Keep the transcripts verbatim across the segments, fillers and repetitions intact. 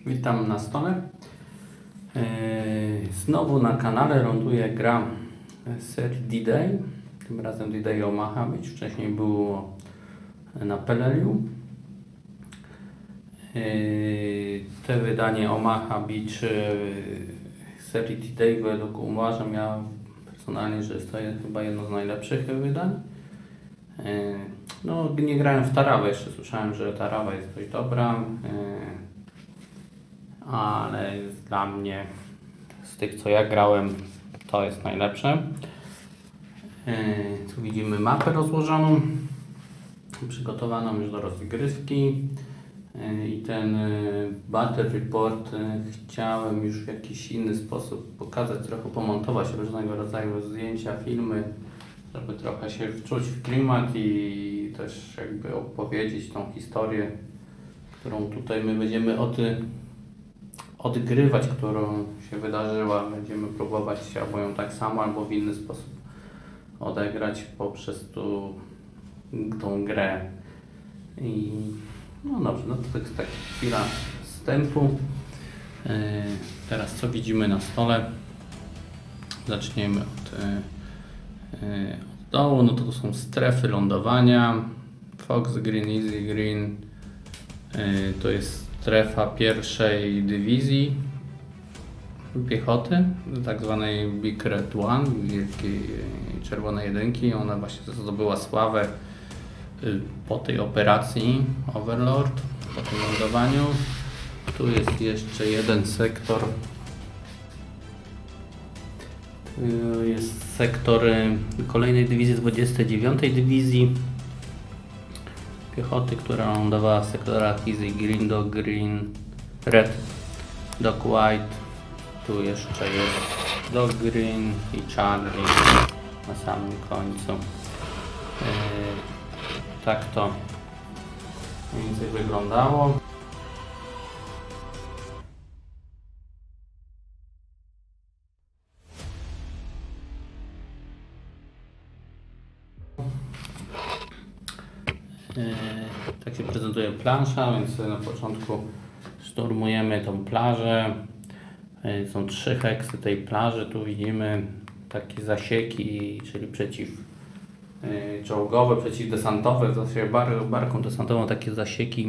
Witam na stole. Znowu na kanale ląduje gra z serii D-Day. Tym razem D-Day Omaha Beach. Wcześniej było na Peleliu. Te wydanie Omaha Beach z serii D-Day według uważam ja personalnie, że jest to chyba jedno z najlepszych wydań. No, nie grałem w Tarawę, jeszcze słyszałem, że Tarawa jest dość dobra, ale dla mnie z tych, co ja grałem, to jest najlepsze. Tu widzimy mapę rozłożoną, przygotowaną już do rozgrywki i ten Battle Report chciałem już w jakiś inny sposób pokazać, trochę pomontować różnego rodzaju zdjęcia, filmy, żeby trochę się wczuć w klimat i też jakby opowiedzieć tą historię, którą tutaj my będziemy od, odgrywać, którą się wydarzyła. Będziemy próbować albo ją tak samo, albo w inny sposób odegrać poprzez tu, tą grę. I no dobrze, no to jest taka chwila wstępu. Yy, teraz co widzimy na stole? Zaczniemy od od dołu. No to, to są strefy lądowania. Fox Green, Easy Green. To jest strefa pierwszej dywizji piechoty, tak zwanej Big Red One, wielkiej czerwonej jedynki. Ona właśnie zdobyła sławę po tej operacji Overlord, po tym lądowaniu. Tu jest jeszcze jeden sektor. Jest sektor kolejnej dywizji, dwudziestej dziewiątej dywizji piechoty, która lądowała w sektorach Easy Green, Dog Green, Red, Dog White. Tu jeszcze jest Dog Green i Charlie na samym końcu. Yy, tak to mniej więcej wyglądało. Tak się prezentuje plansza, więc na początku szturmujemy tą plażę. Są trzy heksy tej plaży. Tu widzimy takie zasieki, czyli przeciwczołgowe, przeciwdesantowe, w zasadzie bar, barką desantową, takie zasieki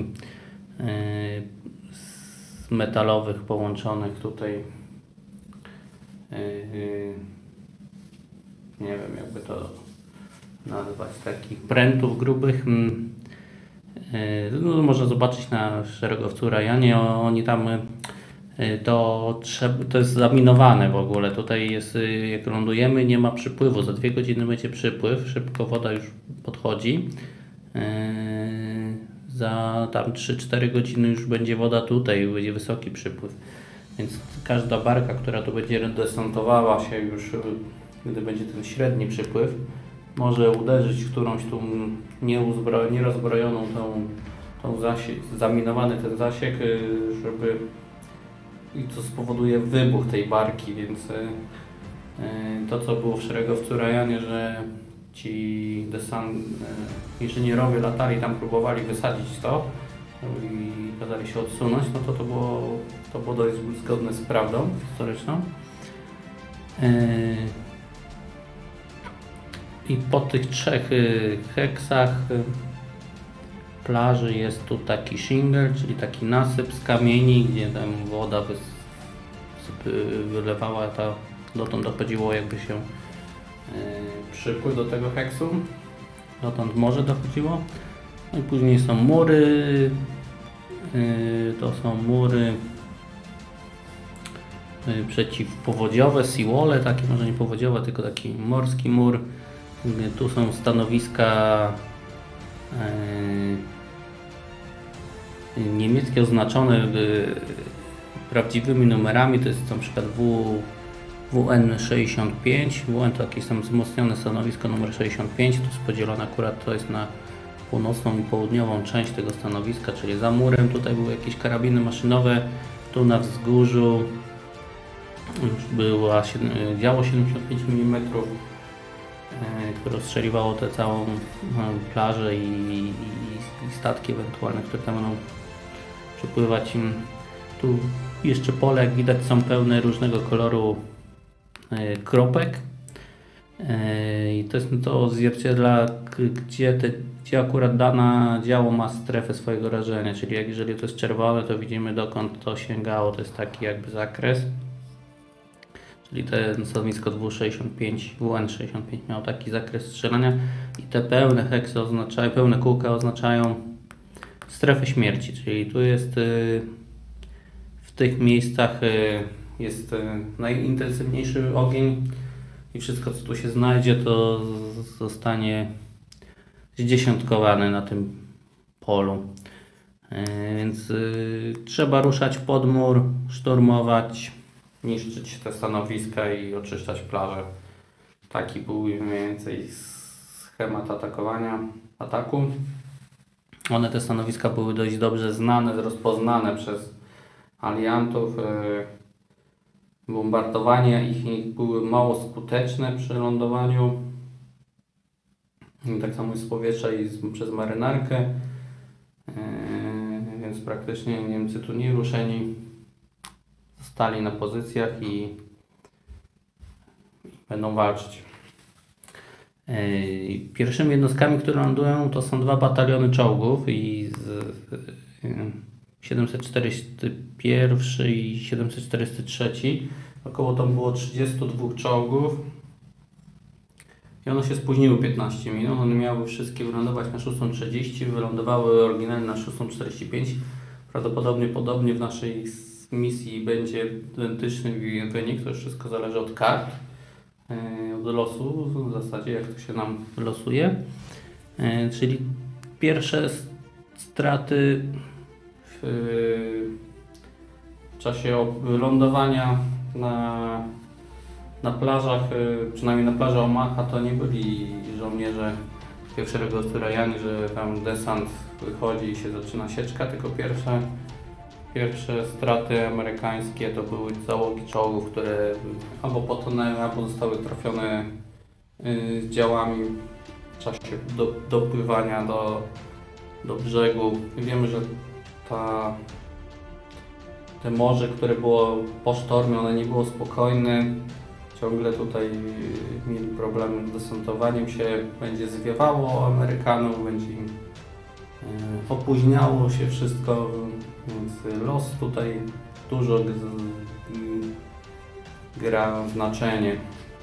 z metalowych połączonych tutaj. Nie wiem, jakby to nazwać, takich prętów grubych. No, można zobaczyć na szeregowcu Ryanie, oni tam to, trzeba, to jest zaminowane w ogóle. Tutaj jest, jak lądujemy, nie ma przypływu. Za dwie godziny będzie przypływ, szybko woda już podchodzi. Za tam trzy cztery godziny już będzie woda tutaj, będzie wysoki przypływ. Więc każda barka, która tu będzie desantowała się już, gdy będzie ten średni przypływ, może uderzyć w którąś tą nieuzbro, nierozbrojoną tą, tą zasiek, zaminowany ten zasiek, żeby i to spowoduje wybuch tej barki, więc to, co było w szeregowcu Ryanie, że ci desant, inżynierowie latali tam, próbowali wysadzić to i kazali się odsunąć, no to to było, to było dość zgodne z prawdą historyczną. I po tych trzech heksach plaży jest tu taki shingle, czyli taki nasyp z kamieni, gdzie tam woda wylewała, ta, dotąd dochodziło jakby się przypływ do tego heksu, dotąd morze dochodziło. No i później są mury, to są mury przeciwpowodziowe, seawalle, takie może nie powodziowe, tylko taki morski mur. Tu są stanowiska e, niemieckie oznaczone e, prawdziwymi numerami, to jest na przykład W N sześćdziesiąt pięć. W N to jakieś tam wzmocnione stanowisko numer sześćdziesiąt pięć, to jest podzielone akurat, to jest na północną i południową część tego stanowiska, czyli za murem. Tutaj były jakieś karabiny maszynowe, tu na wzgórzu już była działo siedemdziesiąt pięć milimetrów, które ostrzeliwało tę całą plażę i, i, i statki ewentualne, które tam będą przypływać. Tu jeszcze pole, jak widać, są pełne różnego koloru e, kropek. I to jest to odzwierciedla, gdzie, te, gdzie akurat dana działo ma strefę swojego rażenia, czyli jak jeżeli to jest czerwone, to widzimy dokąd to sięgało, to jest taki jakby zakres. Czyli ten stanowisko W sześćdziesiąt pięć, W N sześćdziesiąt pięć miał taki zakres strzelania i te pełne heksy oznaczają, pełne kółka oznaczają strefę śmierci, czyli tu jest w tych miejscach jest najintensywniejszy ogień. I wszystko, co tu się znajdzie, to zostanie zdziesiątkowane na tym polu. Więc trzeba ruszać w podmór, szturmować, niszczyć te stanowiska i oczyszczać plażę. Taki był mniej więcej schemat atakowania, ataku. One, te stanowiska, były dość dobrze znane, rozpoznane przez aliantów. Bombardowania ich były mało skuteczne przy lądowaniu. I tak samo z powietrza i z, przez marynarkę. Yy, więc praktycznie Niemcy tu nie ruszeni. Zostali na pozycjach i, i będą walczyć. Yy, pierwszymi jednostkami, które lądują, to są dwa bataliony czołgów i z, yy, siedemset czterdziesty jeden i siedemset czterdzieści trzy. Około tam było trzydzieści dwa czołgów i one się spóźniły piętnaście minut. One miały wszystkie wylądować na szósta trzydzieści, wylądowały oryginalnie na szósta czterdzieści pięć. Prawdopodobnie podobnie w naszej misji będzie identyczny wynik, to już wszystko zależy od kart, od losu, w zasadzie jak to się nam losuje. Czyli pierwsze straty w w czasie lądowania na, na plażach, przynajmniej na plaży Omaha, to nie byli żołnierze pierwszego Ryan, że tam desant wychodzi i się zaczyna sieczka, tylko pierwsze, pierwsze straty amerykańskie to były załogi czołgów, które albo potonęły, albo zostały trafione z działami w czasie do, dopływania do, do brzegu. Wiemy, że ta Te morze, które było po sztormie, one nie było spokojne. Ciągle tutaj mieli problemy z desantowaniem się. Będzie zwiewało Amerykanów, będzie im opóźniało się wszystko, więc los tutaj dużo gra znaczenie.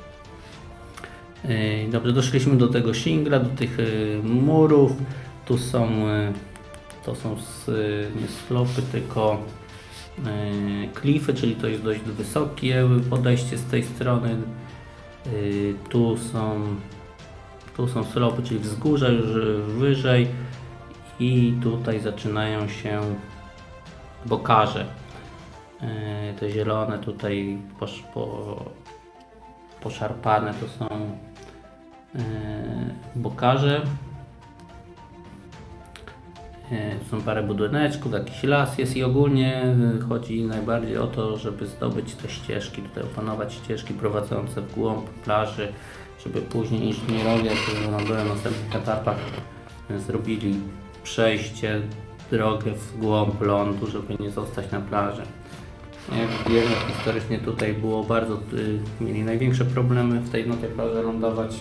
Dobrze, doszliśmy do tego shingla, do tych murów. Tu są, to są nie slopy, tylko klify, czyli to jest dość wysokie podejście z tej strony. Tu są, tu są slopy, czyli wzgórza już wyżej i tutaj zaczynają się bokarze. Te zielone tutaj posz, po, poszarpane to są bokarze. Są parę budyneczków, jakiś las jest i ogólnie chodzi najbardziej o to, żeby zdobyć te ścieżki, tutaj opanować ścieżki prowadzące w głąb plaży, żeby później inżynierowie, którzy lądują na następnych etapach, zrobili przejście, drogę w głąb lądu, żeby nie zostać na plaży. Jak wiemy, historycznie tutaj było bardzo, mieli największe problemy w tej, na tej plaży lądować.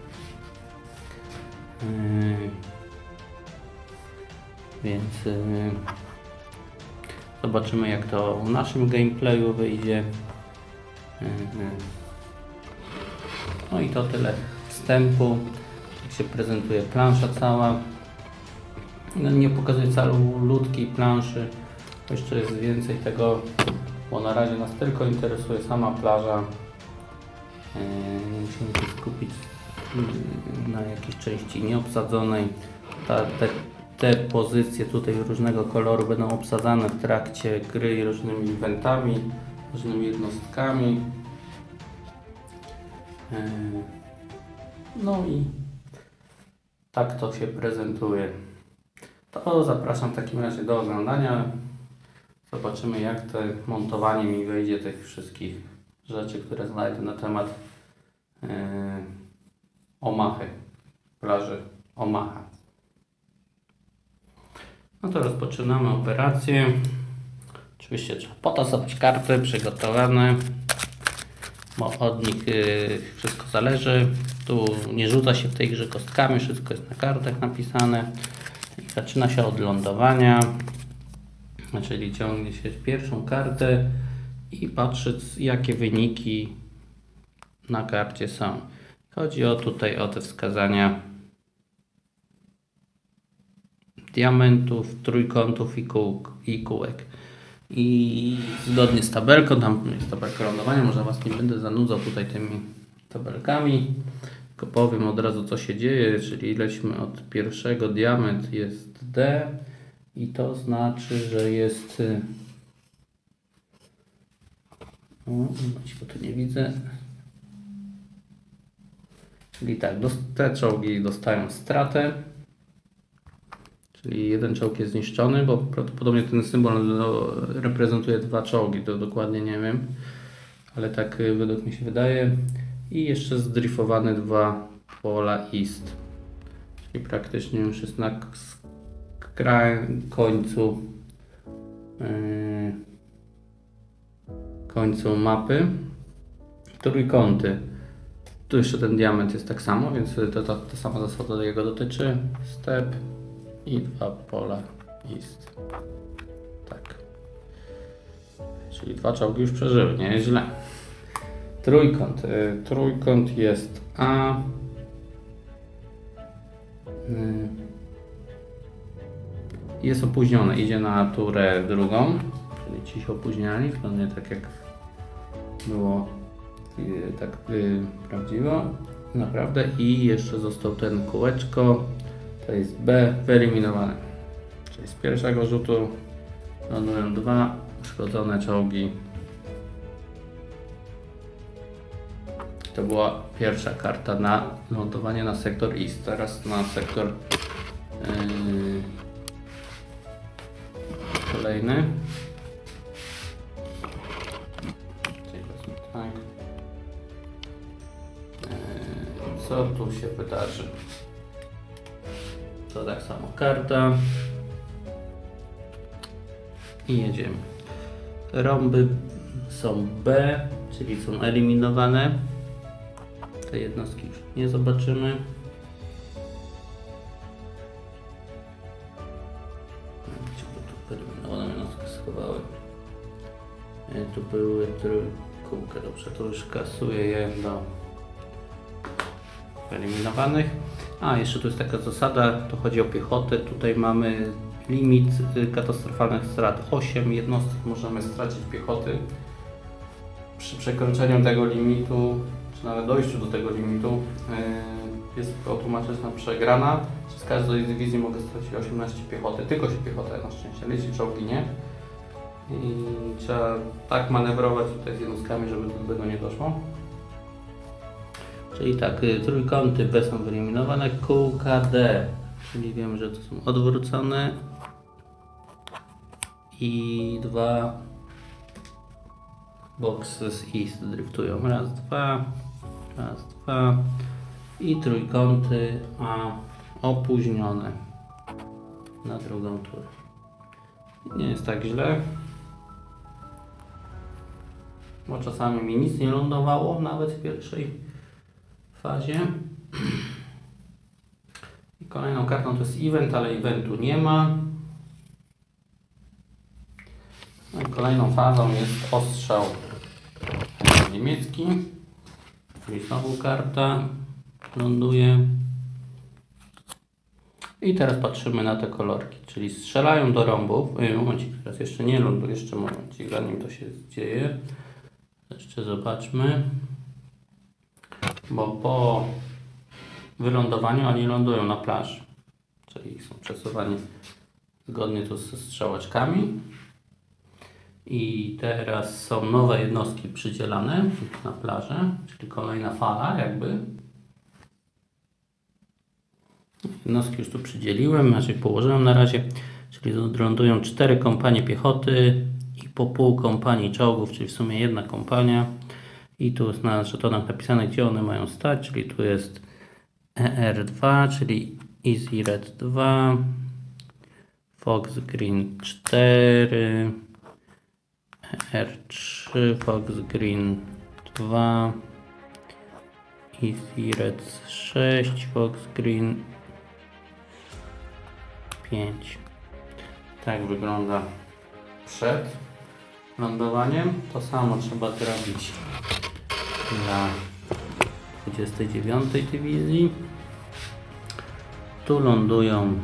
Więc yy, zobaczymy, jak to w naszym gameplayu wyjdzie. Yy, yy. No i to tyle wstępu. Jak się prezentuje plansza cała. No, nie pokazuję calutkiej planszy. Jeszcze jest więcej tego, bo na razie nas tylko interesuje sama plaża. Yy, musimy się skupić yy, na jakiejś części nieobsadzonej. Ta, te, Te pozycje tutaj różnego koloru będą obsadzane w trakcie gry różnymi eventami, różnymi jednostkami. No i tak to się prezentuje. To zapraszam w takim razie do oglądania. Zobaczymy, jak to montowanie mi wyjdzie tych wszystkich rzeczy, które znajdę na temat Omahy, plaży Omaha. No to rozpoczynamy operację. Oczywiście trzeba potasować karty przygotowane, bo od nich yy, wszystko zależy. Tu nie rzuca się w tej grze kostkami, wszystko jest na kartach napisane. I zaczyna się od lądowania, czyli ciągnie się pierwszą kartę i patrzy, jakie wyniki na karcie są. Chodzi o tutaj o te wskazania diamentów, trójkątów i, kół, i kółek. I zgodnie z tabelką, tam jest tabelka lądowania, może Was nie będę zanudzał tutaj tymi tabelkami, tylko powiem od razu, co się dzieje, czyli lecimy od pierwszego, diament jest D i to znaczy, że jest, o, bo tu nie widzę, czyli tak, te czołgi dostają stratę, czyli jeden czołg jest zniszczony, bo prawdopodobnie ten symbol no, reprezentuje dwa czołgi, to dokładnie nie wiem, ale tak według mi się wydaje. I jeszcze zdrifowane dwa pola East, czyli praktycznie już jest na końcu yy, końcu mapy. Trójkąty. Tu jeszcze ten diament jest tak samo, więc to, to, ta sama zasada jego dotyczy. Step i dwa pola East. Tak. Czyli dwa czołgi już przeżyły, nie jest źle. Trójkąt. Y, trójkąt jest A. Y, jest opóźniony, idzie na turę drugą, czyli ci się opóźniali, zgodnie tak jak było y, tak y, prawdziwo, naprawdę. I jeszcze został ten kółeczko, to jest B, wyeliminowane. Czyli z pierwszego rzutu lądują dwa uszkodzone czołgi. To była pierwsza karta na lądowanie na sektor East. Teraz na sektor yy, kolejny. Tak. Yy, co tu się wydarzy? To tak samo karta. I jedziemy. Rąby są B, czyli są eliminowane. Te jednostki już nie zobaczymy. Gdzie tu eliminowane jednostki schowały? Tu były trójkółkę, dobrze, to już kasuję je do eliminowanych. A, jeszcze tu jest taka zasada, to chodzi o piechotę. Tutaj mamy limit katastrofalnych strat. osiem jednostek możemy stracić piechoty. Przy przekroczeniu tego limitu, czy nawet dojściu do tego limitu, yy, jest automatyczna przegrana. Z każdej dywizji mogę stracić osiemnaście piechoty, tylko się piechota na szczęście leci, czołgi nie. I trzeba tak manewrować tutaj z jednostkami, żeby do tego nie doszło. Czyli tak, y, trójkąty B są wyeliminowane, kółka D, czyli wiemy, że to są odwrócone i dwa boxy z East driftują. Raz, dwa, raz, dwa i trójkąty A opóźnione na drugą turę. Nie jest tak źle, bo czasami mi nic nie lądowało, nawet w pierwszej fazie. I kolejną kartą to jest event, ale eventu nie ma. No i kolejną fazą jest ostrzał niemiecki, czyli znowu karta ląduje. I teraz patrzymy na te kolorki, czyli strzelają do rąbów. Momencik, teraz jeszcze nie ląduje, jeszcze momencik, zanim to się dzieje. Jeszcze zobaczmy. Bo po wylądowaniu oni lądują na plaży, czyli są przesuwani zgodnie tu ze strzałeczkami. I teraz są nowe jednostki przydzielane na plażę, czyli kolejna fala jakby. Jednostki już tu przydzieliłem, znaczy położyłem na razie, czyli lądują cztery kompanie piechoty i po pół kompanii czołgów, czyli w sumie jedna kompania. I tu jest na żetonach napisane, gdzie one mają stać, czyli tu jest E R dwa, czyli Easy Red dwa, Fox Green cztery, R trzy, Fox Green dwa, Easy Red sześć, Fox Green pięć. Tak wygląda przed lądowaniem. To samo trzeba zrobić dla dwudziestej dziewiątej Dywizji. Tu lądują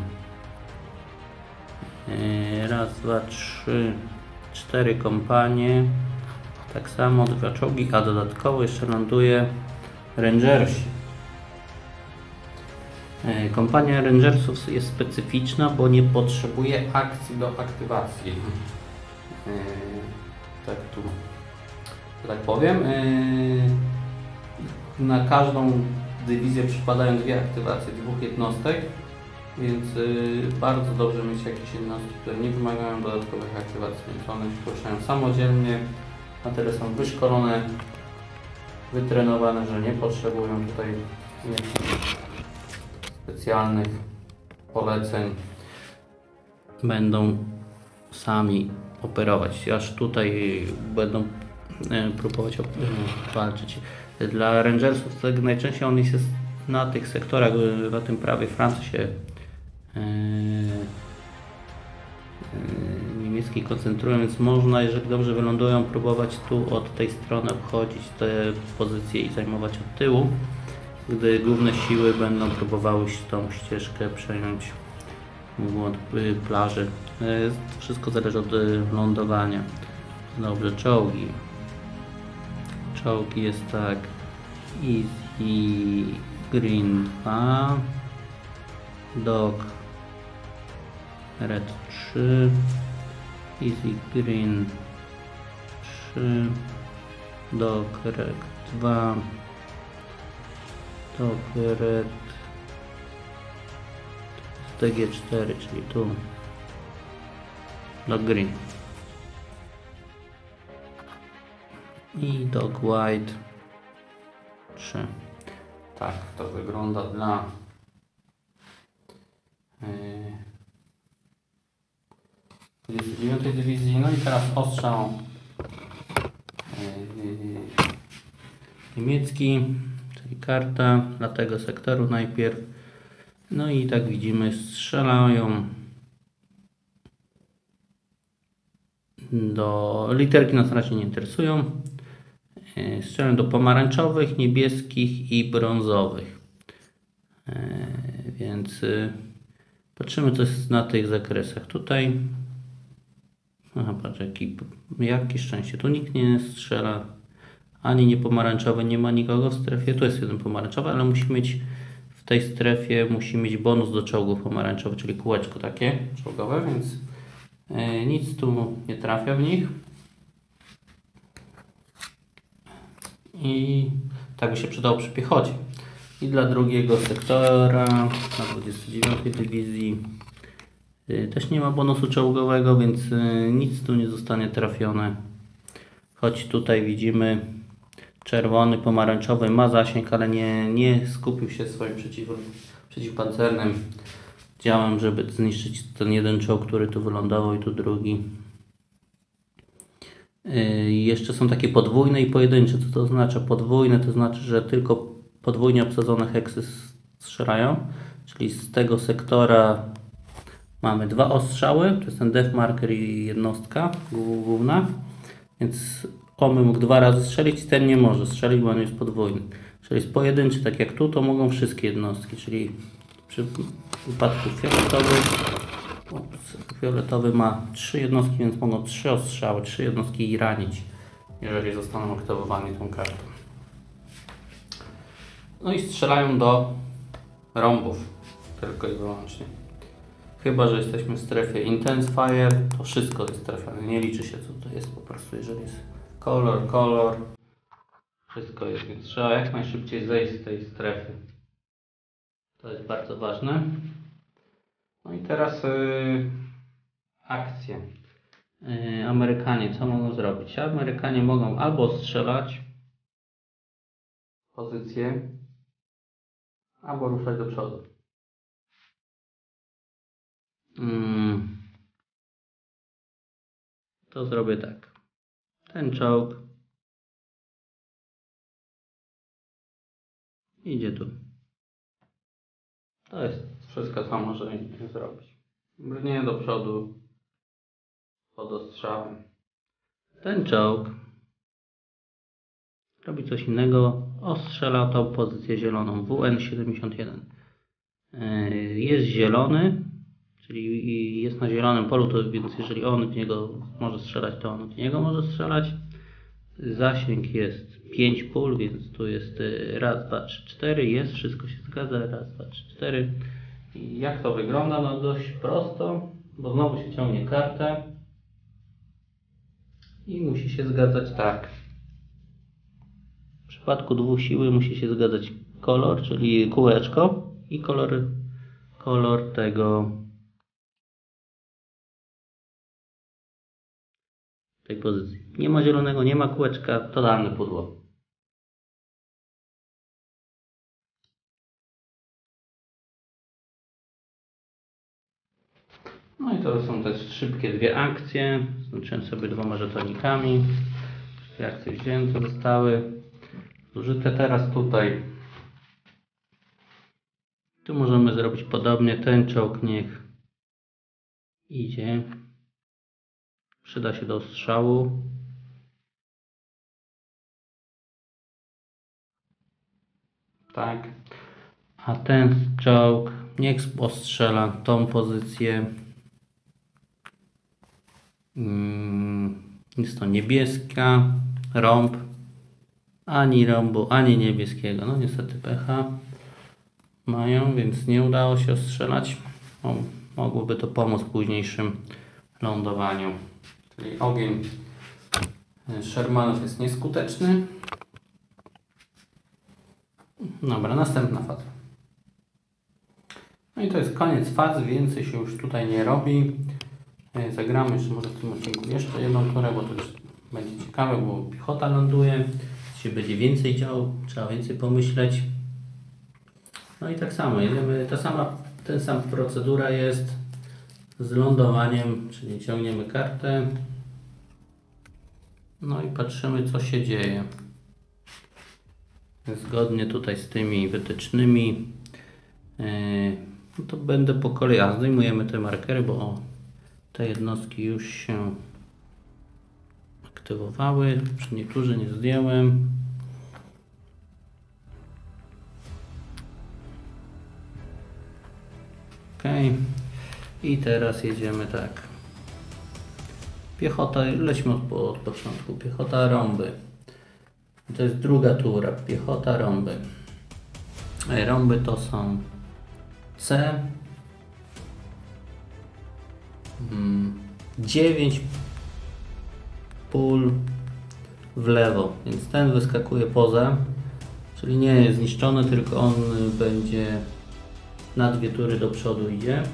raz, dwa, trzy, cztery kompanie. Tak samo dwa czołgi, a dodatkowo jeszcze ląduje Rangersi. Kompania Rangersów jest specyficzna, bo nie potrzebuje akcji do aktywacji. Tak tu, tak powiem. Na każdą dywizję przypadają dwie aktywacje dwóch jednostek, więc bardzo dobrze mieć jakieś jednostki, które nie wymagają dodatkowych aktywacji, więc one się poruszają samodzielnie, a tyle są wyszkolone, wytrenowane, że nie potrzebują tutaj jakichś specjalnych poleceń. Będą sami operować, aż tutaj będą próbować walczyć. Dla Rangersów tak najczęściej on jest na tych sektorach, na tym prawie Francji się yy, yy, niemiecki koncentrują, więc można, jeżeli dobrze wylądują, próbować tu od tej strony obchodzić te pozycje i zajmować od tyłu, gdy główne siły będą próbowały tą ścieżkę przejąć od plaży. Yy, wszystko zależy od lądowania. Dobrze, czołgi. Czołgi jest tak: Easy Green dwa, Dog Red trzy, Easy Green trzy, Dog Red dwa, Dog Red D G cztery, czyli tu Dog Green i Dog White trzy. Tak to wygląda dla dwudziestej dziewiątej Dywizji. No i teraz ostrzał yy, niemiecki, czyli karta dla tego sektoru najpierw. No i tak widzimy, strzelają do literki, nas raczej nie interesują. Strzelają do pomarańczowych, niebieskich i brązowych. Więc patrzymy, co jest na tych zakresach. Tutaj, aha, patrz, jaki, jakie szczęście. Tu nikt nie strzela, ani nie pomarańczowy, nie ma nikogo w strefie. Tu jest jeden pomarańczowy, ale musi mieć w tej strefie musi mieć bonus do czołgów pomarańczowych, czyli kółeczko takie czołgowe, więc nic tu nie trafia w nich. I tak by się przydało przy piechocie. I dla drugiego sektora, na dwudziestej dziewiątej Dywizji, też nie ma bonusu czołgowego, więc nic tu nie zostanie trafione. Choć tutaj widzimy, czerwony, pomarańczowy ma zasięg, ale nie, nie skupił się swoim przeciw, przeciwpancernym działem, żeby zniszczyć ten jeden czołg, który tu wylądował, i tu drugi. Yy, jeszcze są takie podwójne i pojedyncze. Co to oznacza? Podwójne to znaczy, że tylko podwójnie obsadzone heksy strzelają, czyli z tego sektora mamy dwa ostrzały, to jest ten def marker i jednostka główna, więc on mógł dwa razy strzelić, ten nie może strzelić, bo on jest podwójny. Jeżeli jest pojedynczy, tak jak tu, to mogą wszystkie jednostki, czyli przy wypadku fioletowych, fioletowy ma trzy jednostki, więc mogą trzy ostrzały, trzy jednostki ranić, jeżeli zostaną aktywowani tą kartą. No i strzelają do rąbów, tylko i wyłącznie. Chyba że jesteśmy w strefie Intense Fire, to wszystko jest trafione, nie liczy się co to jest, po prostu jeżeli jest kolor, kolor, wszystko jest, więc trzeba jak najszybciej zejść z tej strefy. To jest bardzo ważne. No i teraz yy, akcje. Yy, Amerykanie co mogą zrobić? Amerykanie mogą albo strzelać pozycję, albo ruszać do przodu. Yy. To zrobię tak. Ten czołg idzie tu. To jest wszystko, co może zrobić. Brnie do przodu pod ostrzałem. Ten czołg robi coś innego. Ostrzela tą pozycję zieloną W N siedemdziesiąt jeden. Jest zielony, czyli jest na zielonym polu, to więc jeżeli on w niego może strzelać, to on w niego może strzelać. Zasięg jest pięć pól, więc tu jest raz, dwa, trzy, cztery. Jest, wszystko się zgadza. Raz, dwa, trzy, cztery. I jak to wygląda? No dość prosto, bo znowu się ciągnie kartę i musi się zgadzać tak. W przypadku dwóch siły musi się zgadzać kolor, czyli kółeczko i kolor, kolor tego tej pozycji. Nie ma zielonego, nie ma kółeczka, totalne pudło. No i to są te szybkie dwie akcje. Zaznaczyłem sobie dwoma żetonikami. Dwie akcje wzięte zostały. Zużyte teraz tutaj. Tu możemy zrobić podobnie. Ten czołg niech idzie. Przyda się do ostrzału. Tak. A ten czołg niech ostrzela tą pozycję. Jest to niebieska, rąb. Ani rąbu, ani niebieskiego. No niestety pecha mają, więc nie udało się ostrzelać. O, mogłoby to pomóc w późniejszym lądowaniu. Czyli ogień Shermanów jest nieskuteczny. Dobra, następna faza. No i to jest koniec fazy, więcej się już tutaj nie robi. Zagramy jeszcze może w tym odcinku jeszcze jedną turę, bo to już będzie ciekawe, bo piechota ląduje. Się będzie więcej działo, trzeba więcej pomyśleć. No i tak samo, jedziemy, ta sama, ten sam procedura jest z lądowaniem, czyli ciągniemy kartę. No i patrzymy, co się dzieje. Zgodnie tutaj z tymi wytycznymi, yy, no to będę po kolei, a zdejmujemy te markery, bo te jednostki już się aktywowały, przy niektórzy nie zdjąłem. Ok. I teraz jedziemy tak. Piechota, lećmy od, od początku. Piechota, rąby. To jest druga tura. Piechota, rąby. Rąby to są C. dziewięć pól w lewo, więc ten wyskakuje poza, czyli nie jest zniszczony, tylko on będzie na dwie tury do przodu idzie.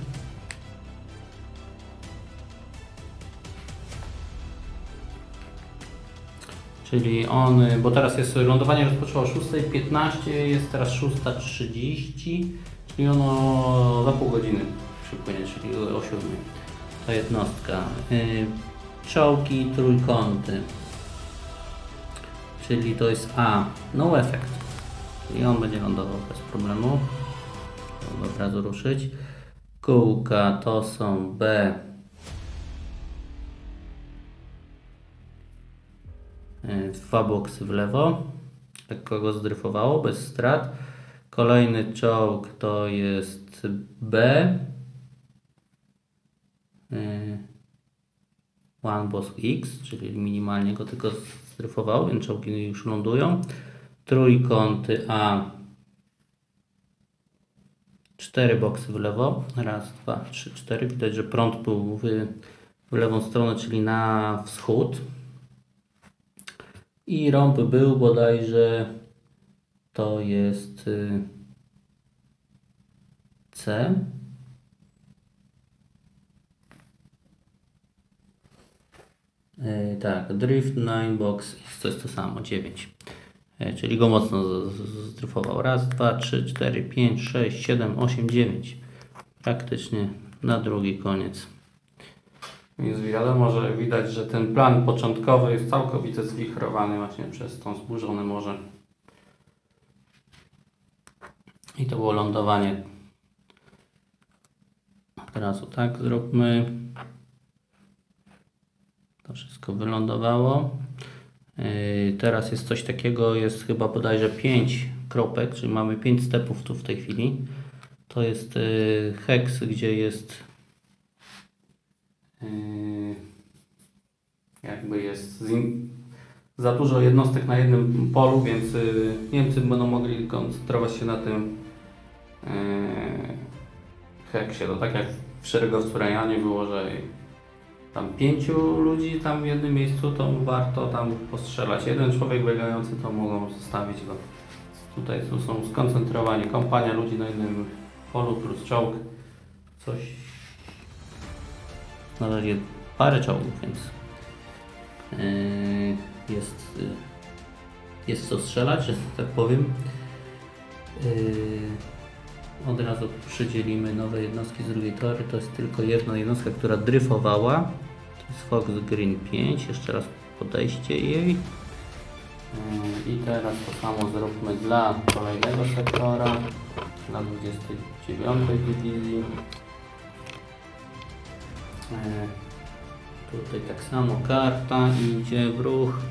Czyli on, bo teraz jest lądowanie rozpoczęło o szósta piętnaście, jest teraz szósta trzydzieści, czyli ono za pół godziny przypłynie, czyli o siódmej. To jednostka. Yy, czołgi trójkąty, czyli to jest A, no effect, czyli on będzie lądował bez problemu. Mogę od razu ruszyć. Kółka to są B, yy, dwa boksy w lewo, lekko go zdryfowało, bez strat. Kolejny czołg to jest B, One box X, czyli minimalnie go tylko zdryfował, więc czołgi już lądują. Trójkąty A, cztery boksy w lewo, raz, dwa, trzy, cztery. Widać, że prąd był w, w lewą stronę, czyli na wschód. I rąb był bodajże, to jest C. Yy, tak, drift nine box to jest to samo, dziewięć. Yy, czyli go mocno zdryfował. Raz, dwa, trzy, cztery, pięć, sześć, siedem, osiem, dziewięć. Praktycznie na drugi koniec. Więc wiadomo, że widać, że ten plan początkowy jest całkowicie zwichrowany właśnie przez to zburzone morze. I to było lądowanie. Teraz o tak zróbmy. To wszystko wylądowało. Yy, teraz jest coś takiego, jest chyba bodajże pięć kropek, czyli mamy pięć stepów tu w tej chwili. To jest yy, heks, gdzie jest yy, jakby jest za dużo jednostek na jednym polu, więc yy, Niemcy będą mogli koncentrować się na tym yy, heksie. To tak jak w szeregowcu Rajanie było, że tam pięciu ludzi tam w jednym miejscu, to warto tam postrzelać. Jeden człowiek biegający, to mogą zostawić go. Tutaj tu są skoncentrowani, kompania ludzi na jednym polu plus czołg. Coś. Na razie parę czołgów, więc yy, jest, yy, jest co strzelać, że tak powiem. Yy, Od razu przydzielimy nowe jednostki z drugiej tory. To jest tylko jedna jednostka, która dryfowała. To jest Fox Green pięć. Jeszcze raz podejście jej. I teraz to samo zróbmy dla kolejnego sektora. Dla dwudziestej dziewiątej Dywizji. Tutaj tak samo karta idzie w ruch.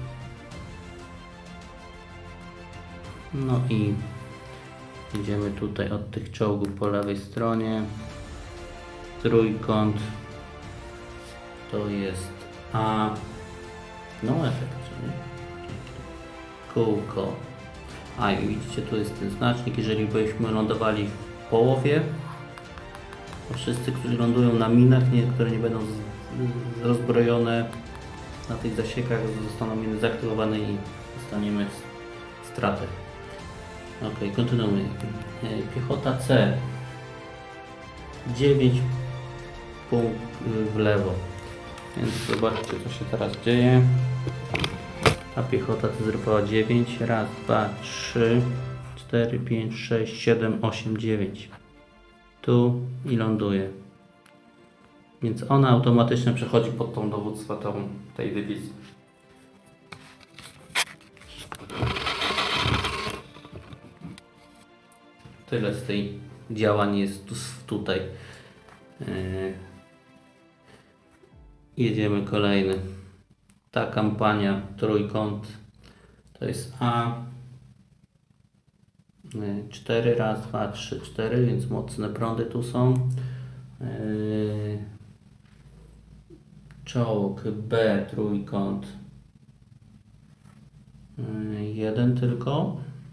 No i idziemy tutaj od tych czołgów po lewej stronie. Trójkąt to jest A. No efekt, nie? Kółko. A i widzicie, tu jest ten znacznik. Jeżeli byśmy lądowali w połowie, to wszyscy, którzy lądują na minach, nie, które nie będą z, z, rozbrojone na tych zasiekach, zostaną miny zaaktywowane i dostaniemy stratę. Ok, kontynuujemy. Piechota C. dziewięć punktów w lewo. Więc zobaczcie, co się teraz dzieje. Ta piechota to zrywała dziewięć. Raz, dwa, trzy, cztery, pięć, sześć, siedem, osiem, dziewięć. Tu i ląduje. Więc ona automatycznie przechodzi pod tą dowództwo tą, tej dywizji. Tyle z tej działań jest tutaj. Yy. Jedziemy kolejny. Ta kampania trójkąt to jest A. cztery, raz, dwa, trzy, cztery, więc mocne prądy tu są. Yy. Czołg B trójkąt. Yy. Jeden tylko.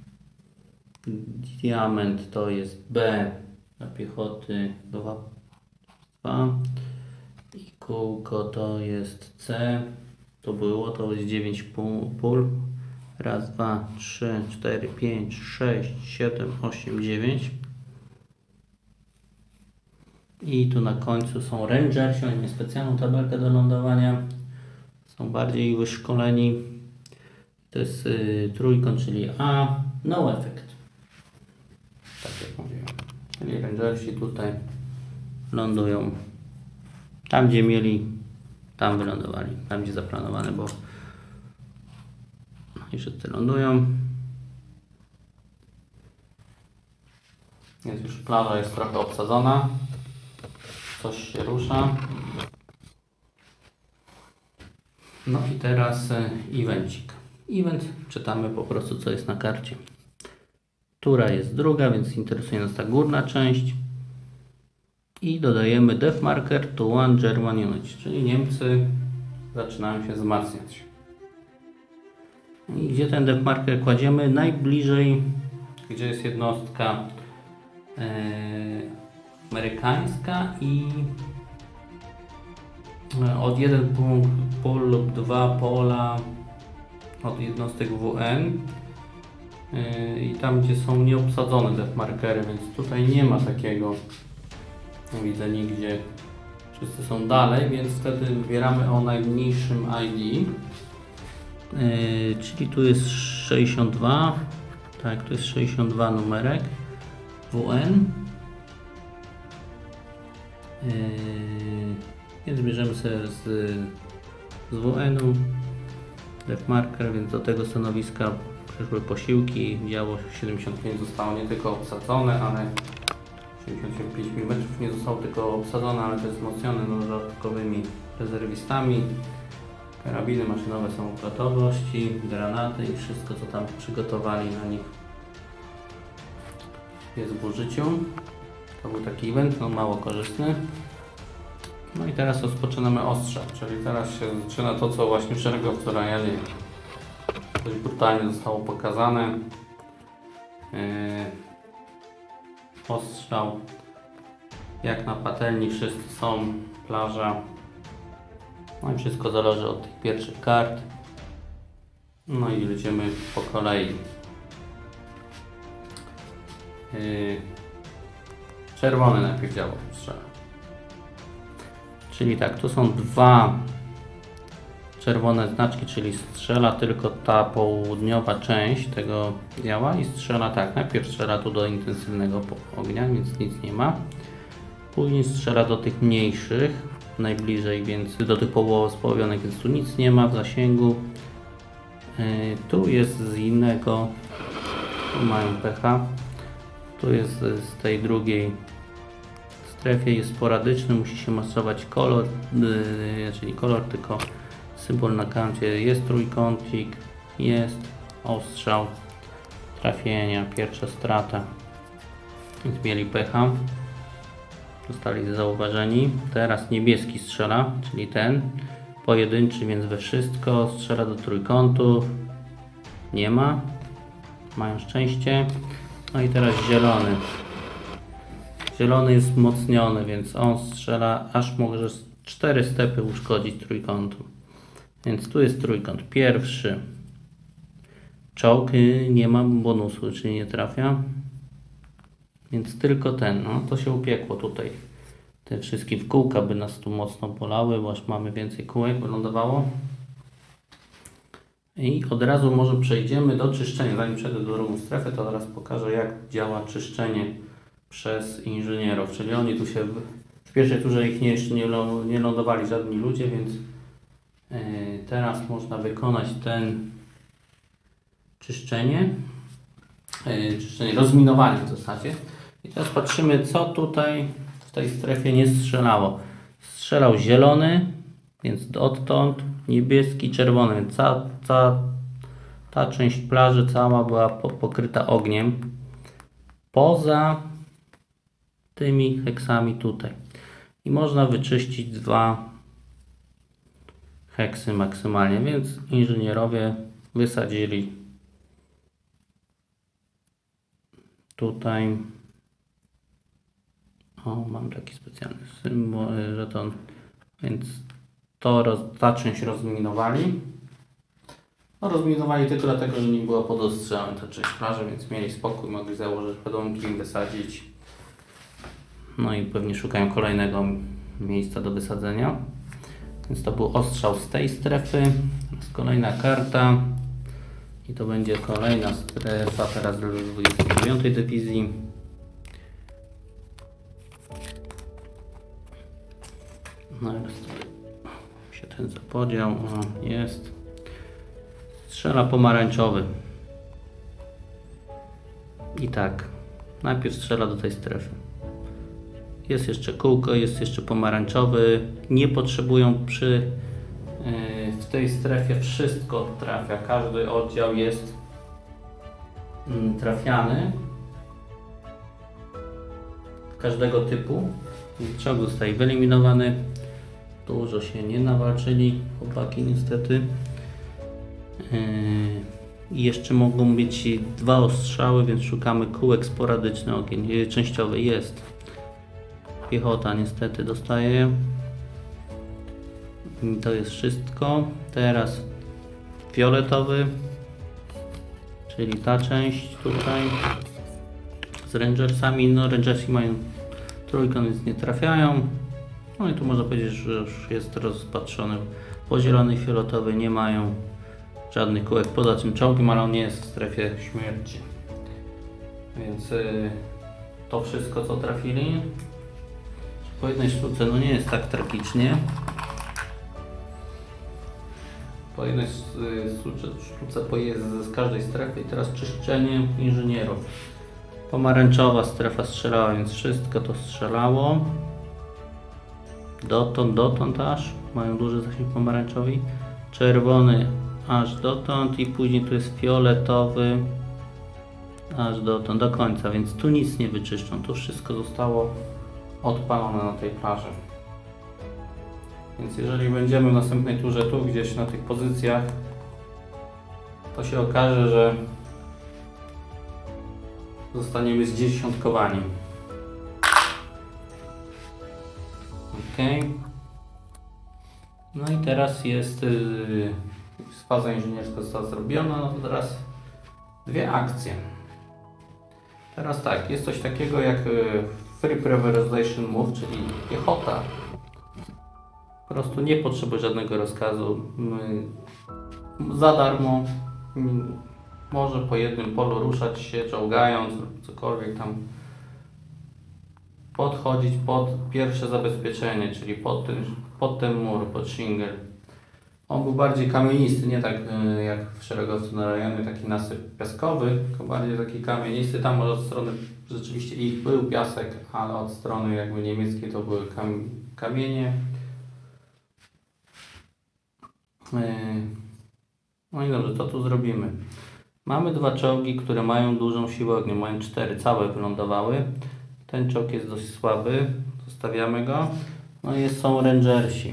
Diament to jest B dla piechoty dwa, dwa i kółko to jest C, to było, to jest dziewięć pól, raz, dwa, trzy, cztery, pięć, sześć, siedem, osiem, dziewięć i tu na końcu są rangersi, oni mają specjalną tabelkę do lądowania, są bardziej wyszkoleni, to jest y, trójkąt, czyli A, no efekt. Tak jak mówiłem. Czyli rangersi tutaj lądują tam, gdzie mieli, tam wylądowali, tam gdzie zaplanowane, bo i wszyscy lądują. Jest już plaża, jest trochę obsadzona. Coś się rusza. No i teraz evencik. Event czytamy po prostu, co jest na karcie. Tura jest druga, więc interesuje nas ta górna część. I dodajemy def marker to one German unit, czyli Niemcy zaczynają się wzmacniać. I gdzie ten def marker kładziemy? Najbliżej, gdzie jest jednostka e, amerykańska i e, od jeden pól lub dwa pola od jednostek W N. I tam, gdzie są nieobsadzone def markery, więc tutaj nie ma takiego, nie widzę nigdzie, wszyscy są dalej, więc wtedy wybieramy o najmniejszym I D, yy, czyli tu jest sześćdziesiąt dwa, tak, tu jest sześćdziesiąt dwa numerek W N, yy, Więc bierzemy sobie z, z W N-u Def Marker, więc do tego stanowiska przyszły posiłki. Działo siedemdziesiąt pięć zostało nie tylko obsadzone, ale siedemdziesiąt pięć milimetrów nie zostało tylko obsadzone, ale też wzmocnione no, dodatkowymi rezerwistami. Karabiny maszynowe są w gotowości, granaty i wszystko co tam przygotowali na nich jest w użyciu. To był taki event, no mało korzystny. No i teraz rozpoczynamy ostrzał, czyli teraz się zaczyna to, co właśnie w szeregowcu Ryanie dość brutalnie zostało pokazane. Yy, ostrzał, jak na patelni wszyscy są, plaża. No i wszystko zależy od tych pierwszych kart. No i lecimy po kolei. Yy, czerwony najpierw działa strzela. Czyli tak, tu są dwa czerwone znaczki, czyli strzela tylko ta południowa część tego działa i strzela tak, najpierw strzela tu do intensywnego ognia, więc nic nie ma. Później strzela do tych mniejszych, najbliżej, więc do tych połowionych, więc tu nic nie ma w zasięgu. Yy, tu jest z innego, tu mają pecha. Tu jest z tej drugiej strefie, jest sporadyczny, musi się masować kolor, yy, czyli kolor, tylko symbol na kancie. Jest trójkącik, jest ostrzał, trafienia, pierwsza strata, więc mieli pecha, zostali zauważeni. Teraz niebieski strzela, czyli ten pojedynczy, więc we wszystko strzela do trójkątów, nie ma, mają szczęście. No i teraz zielony. Zielony jest wzmocniony, więc on strzela aż może cztery stepy uszkodzić trójkątu. Więc tu jest trójkąt. Pierwszy czołg, nie ma bonusu, czyli nie trafia. Więc tylko ten, no to się upiekło tutaj. Te wszystkie w kółka by nas tu mocno bolały, bo aż mamy więcej kółek, wylądowało. I od razu może przejdziemy do czyszczenia. Zanim przejdę do drugą strefę, to teraz pokażę, jak działa czyszczenie przez inżynierów. Czyli oni tu się w, w pierwszej turze ich nie, jeszcze nie, nie lądowali żadni ludzie, więc yy, teraz można wykonać ten czyszczenie, yy, czyszczenie, rozminowanie w zasadzie. I teraz patrzymy, co tutaj w tej strefie nie strzelało. Strzelał zielony, więc odtąd niebieski, czerwony, więc cała, cała ta część plaży cała była po, pokryta ogniem. Poza tymi heksami tutaj. I można wyczyścić dwa heksy maksymalnie, więc inżynierowie wysadzili tutaj. O, mam taki specjalny symbol, żeton, więc to roz, ta część rozminowali. No, rozminowali tylko dlatego, że nie była pod ostrzałem ta część plaży, więc mieli spokój, mogli założyć pedonki, wysadzić. No i pewnie szukają kolejnego miejsca do wysadzenia. Więc to był ostrzał z tej strefy. Jest kolejna karta. I to będzie kolejna strefa teraz do dwudziestej dziewiątej dywizji. No jest się ten zapodział. O, jest. Strzela pomarańczowy. I tak. Najpierw strzela do tej strefy. Jest jeszcze kółko, jest jeszcze pomarańczowy. Nie potrzebują przy yy, w tej strefie wszystko trafia. Każdy oddział jest yy, trafiany. Każdego typu. Czołg zostaje wyeliminowany. Dużo się nie nawalczyli chłopaki niestety. I yy, jeszcze mogą mieć dwa ostrzały, więc szukamy kółek, sporadyczny ogień. Yy, częściowy jest. Piechota niestety dostaje. I to jest wszystko. Teraz fioletowy, czyli ta część tutaj z rangersami. No rangersi mają trójkąt, więc nie trafiają. No i tu można powiedzieć, że już jest rozpatrzony. Po zielony i fioletowy nie mają żadnych kółek poza tym czołgiem, ale on nie jest w strefie śmierci. Więc yy, to wszystko co trafili. po jednej sztuce no nie jest tak tragicznie. Po jednej sztuce, sztuce pojeździ z każdej strefy i teraz czyszczenie inżynierów. Pomarańczowa strefa strzelała, więc wszystko to strzelało. Dotąd, dotąd aż. Mają duży zasięg pomarańczowy. Czerwony aż dotąd i później tu jest fioletowy aż dotąd, do końca, więc tu nic nie wyczyszczą. Tu wszystko zostało odpalone na tej plaży. Więc jeżeli będziemy w następnej turze tu gdzieś na tych pozycjach, to się okaże, że zostaniemy zdziesiątkowani. Ok. No i teraz jest yy, faza inżynierska została zrobiona, no to teraz dwie akcje. Teraz tak, jest coś takiego jak yy, Free Prioritization Move, czyli piechota po prostu nie potrzebuje żadnego rozkazu. Yy, za darmo yy, może po jednym polu ruszać się, czołgając lub cokolwiek tam, podchodzić pod pierwsze zabezpieczenie, czyli pod ten, pod ten mur, pod shingle. On był bardziej kamienisty, nie tak y, jak w szeregowcu na rejonie, taki nasyp piaskowy, tylko bardziej taki kamienisty. Tam może od strony rzeczywiście ich był piasek, ale od strony jakby niemieckiej to były kam kamienie. Yy. No i dobrze, to tu zrobimy. Mamy dwa czołgi, które mają dużą siłę ognia, mają cztery, całe wylądowały. Ten czołg jest dość słaby, zostawiamy go. No i są rangersi.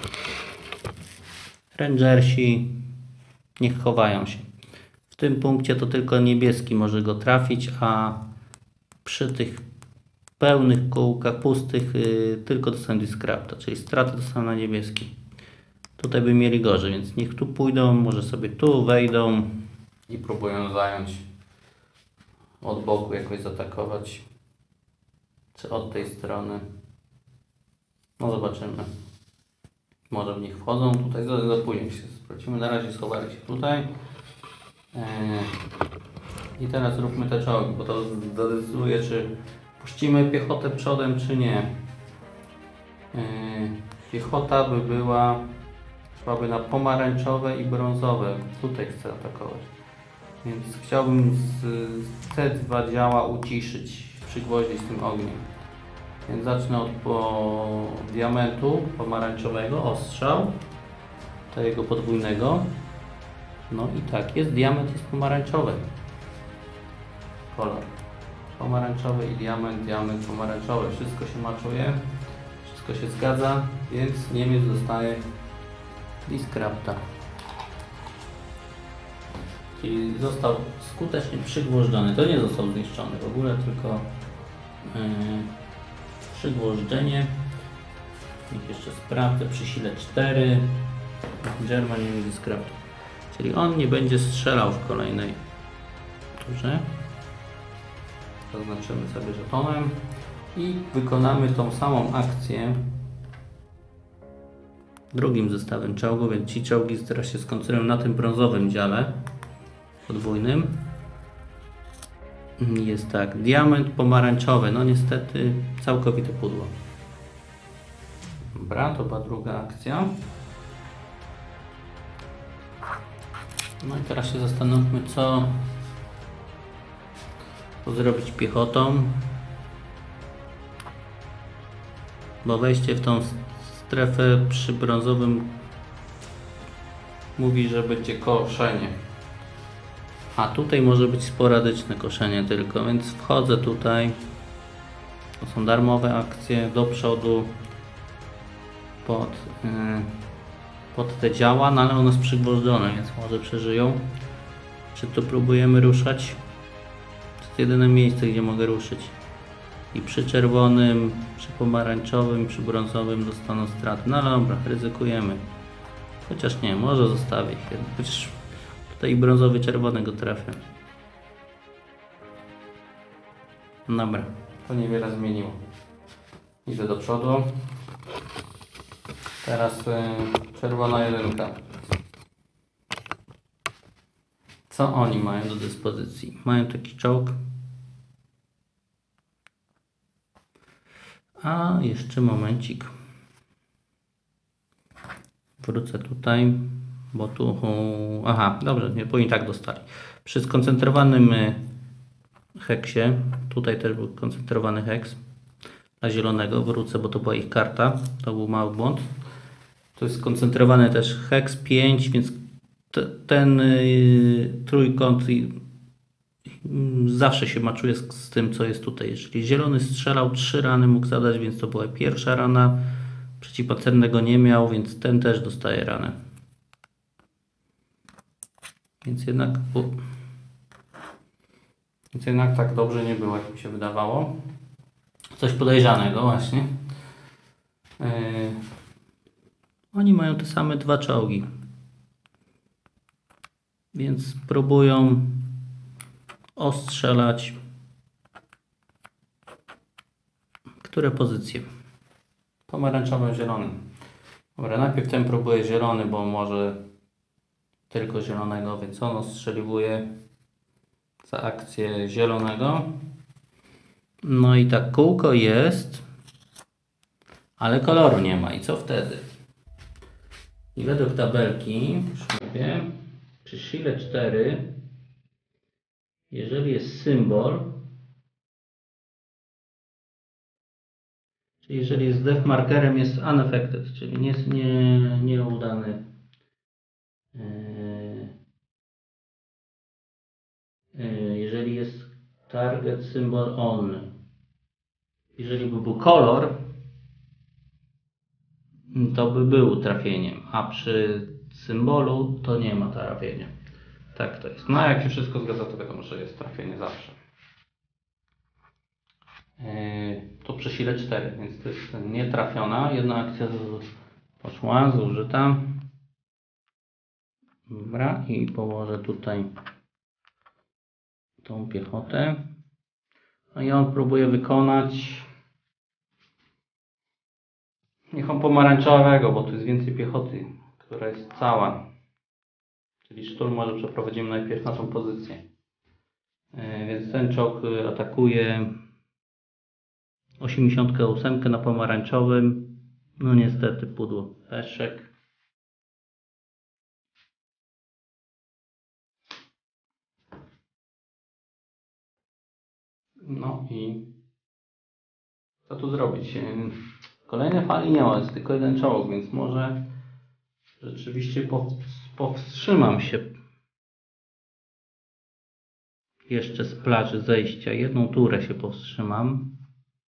Rangersi niech chowają się. W tym punkcie to tylko niebieski może go trafić, a przy tych pełnych kółkach pustych yy, tylko dostaną discrapta, czyli straty dostaną na niebieski. Tutaj by mieli gorzej, więc niech tu pójdą, może sobie tu wejdą i próbują zająć od boku, jakoś zaatakować. Czy od tej strony. No zobaczymy. Może w nich wchodzą. Tutaj za później się sprawdzimy. Na razie schowali się tutaj. Eee, I teraz róbmy te czołgi, bo to zdecyduje, czy puścimy piechotę przodem, czy nie. Eee, piechota by była, szłaby na pomarańczowe i brązowe. Tutaj chcę atakować. Więc chciałbym z, z te dwa działa uciszyć, przygwoździć tym ogniem. Więc zacznę od po diamentu pomarańczowego, ostrzał tego podwójnego. No i tak, jest diament, jest pomarańczowy kolor. Pomarańczowy i diament, diament pomarańczowy. Wszystko się maczuje, wszystko się zgadza, więc Niemiec dostaje discrapta. Czyli został skutecznie przygwożdżony. To nie został zniszczony w ogóle, tylko yy, przygwożdżenie. Niech jeszcze sprawdzę przy sile cztery. German nie discraft. Czyli on nie będzie strzelał w kolejnej turze. Zaznaczymy sobie żetonem i wykonamy tą samą akcję drugim zestawem czołgów, więc ci czołgi teraz się skoncentrują na tym brązowym dziale podwójnym. Jest tak, diament pomarańczowy, no niestety całkowite pudło. Dobra, to była druga akcja. No i teraz się zastanówmy, co zrobić piechotą, bo wejście w tą strefę przy brązowym mówi, że będzie koszenie, a tutaj może być sporadyczne koszenie tylko, więc wchodzę tutaj, to są darmowe akcje, do przodu pod, yy, pod te działa, no ale one jest przygwożdżone, więc może przeżyją. Czy tu próbujemy ruszać? To jest jedyne miejsce, gdzie mogę ruszyć. I przy czerwonym, przy pomarańczowym, przy brązowym dostaną straty. No dobra, ryzykujemy. Chociaż nie, może zostawię ich. Chociaż tutaj brązowy, czerwony go trafię. Dobra, to niewiele zmieniło. Idę do przodu. Teraz y, czerwona jedynka. Co oni mają do dyspozycji? Mają taki czołg. A jeszcze momencik. Wrócę tutaj, bo tu... Aha, dobrze, nie, bo i tak dostali. Przy skoncentrowanym heksie, tutaj też był koncentrowany heks na zielonego, wrócę, bo to była ich karta, to był mały błąd. To jest skoncentrowany też heks pięć, więc te, ten y, trójkąt y, zawsze się maczuje z, z tym, co jest tutaj. Jeżeli zielony strzelał, trzy rany mógł zadać, więc to była pierwsza rana. Przeciwpancernego nie miał, więc ten też dostaje ranę. Więc jednak, u, więc jednak tak dobrze nie było, jak mi się wydawało. Coś podejrzanego właśnie. Yy, oni mają te same dwa czołgi. Więc próbują ostrzelać. Które pozycje? Pomarańczowym, zielonym. Dobra, najpierw ten próbuje zielony, bo może tylko zielonego, więc on ostrzeliwuje za akcję zielonego. No i tak kółko jest, ale koloru nie ma. I co wtedy? I według tabelki, już mówię, przy sile cztery, jeżeli jest symbol, czyli jeżeli jest def markerem, jest unaffected, czyli nie jest nie, nieudany. Jeżeli jest target symbol on, jeżeli by był kolor, to by był trafieniem, a przy symbolu to nie ma trafienia. Tak to jest. No a jak się wszystko zgadza, to wiadomo, że jest trafienie zawsze. Yy, to przy sile cztery, więc to jest nietrafiona. Jedna akcja poszła, zużyta. Dobra, i położę tutaj tą piechotę. No i on próbuje wykonać, niech on pomarańczowego, bo tu jest więcej piechoty, która jest cała. Czyli szturm może przeprowadzimy najpierw na tą pozycję. Yy, więc ten czołg atakuje osiemdziesiąt osiem na pomarańczowym. No niestety pudło. Peszek. No i co tu zrobić? Kolejnej fali nie ma, jest tylko jeden czołg, więc może rzeczywiście powstrzymam się jeszcze z plaży zejścia. Jedną turę się powstrzymam,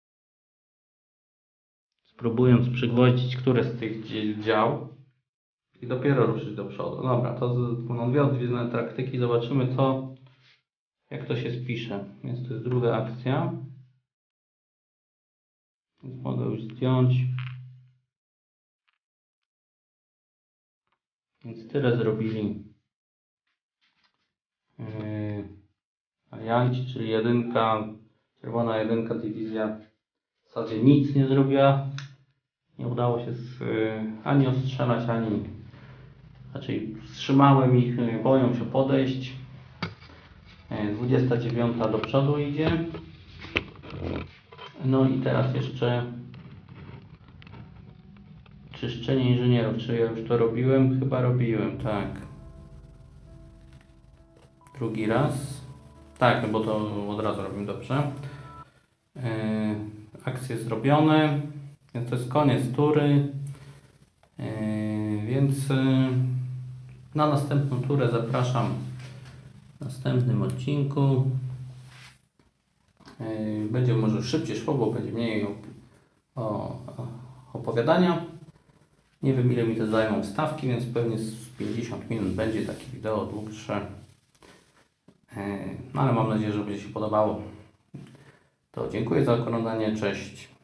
spróbując przygwoździć które z tych dział i dopiero ruszyć do przodu. Dobra, to będą dwie odwiedzone taktyki, zobaczymy co, jak to się spisze. Więc to jest druga akcja. Więc mogę już zdjąć. Więc tyle zrobili yy, alianci, czyli jedynka, czerwona jedynka dywizja w zasadzie nic nie zrobiła. Nie udało się z, yy, ani ostrzelać, ani raczej wstrzymałem ich, yy, boją się podejść. Yy, dwudziesta dziewiąta do przodu idzie. No i teraz jeszcze czyszczenie inżynierów. Czy ja już to robiłem? Chyba robiłem, tak. Drugi raz. Tak, bo to od razu robimy dobrze. Yy, akcje zrobione. Więc to jest koniec tury. Yy, więc yy, na następną turę zapraszam w następnym odcinku. Yy, będzie może szybciej szło, bo będzie mniej o, o, opowiadania. Nie wiem ile mi to zajmą wstawki, więc pewnie z pięćdziesiąt minut będzie takie wideo dłuższe. Yy, no ale mam nadzieję, że będzie się podobało. To dziękuję za oglądanie, cześć.